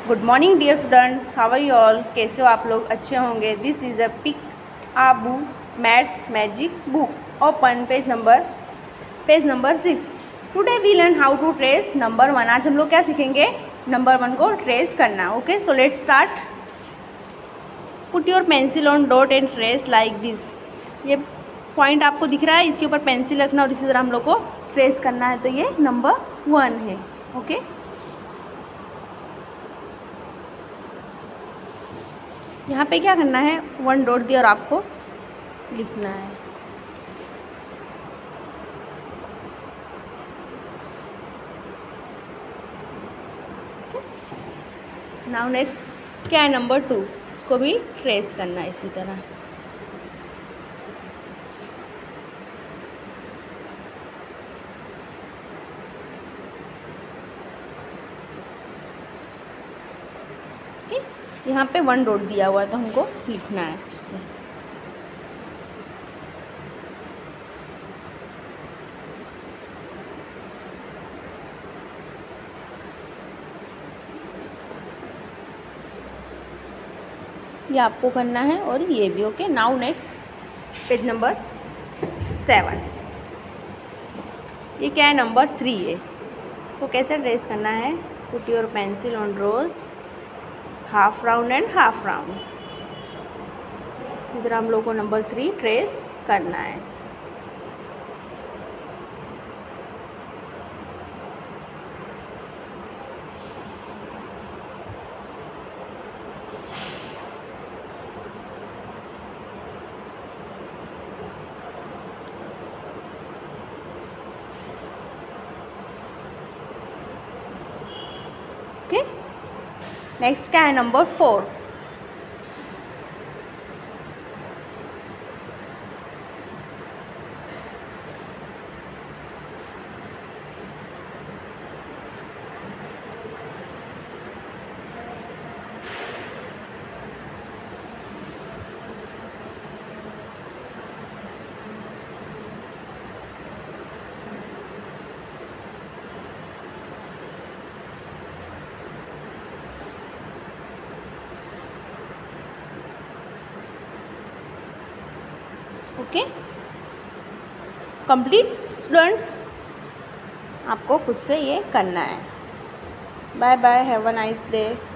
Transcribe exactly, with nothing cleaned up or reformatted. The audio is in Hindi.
Good morning dear students, how are you all. कैसे हो आप लोग? अच्छे होंगे। This is a peekaboo maths magic book. Open page number page number six. Today we learn how to trace number one. आज हम लोग क्या सीखेंगे? नंबर वन को ट्रेस करना। Okay, so let's start. Put your pencil on dot and trace like this. ये पॉइंट आपको दिख रहा है, इसके ऊपर पेंसिल रखना और इसी तरह हम लोग को ट्रेस करना है। तो ये नंबर वन है। Okay okay? यहाँ पे क्या करना है, वन डॉट दिया और आपको लिखना है। नाउ नेक्स्ट क्या है, नंबर टू, उसको भी ट्रेस करना है इसी तरह। यहाँ पे वन डॉट दिया हुआ है तो हमको लिखना है उससे। ये आपको करना है और ये भी। Okay, now next page number seven. ये क्या है, नंबर थ्री है। सो so, कैसे ट्रेस करना है? Put your pencil on rose half round and half round. इसी तरह हम लोग को नंबर थ्री ट्रेस करना है। ओके, नेक्स्ट क्या है, number four. Okay, complete students. आपको खुद से ये करना है। Bye bye, have a nice day.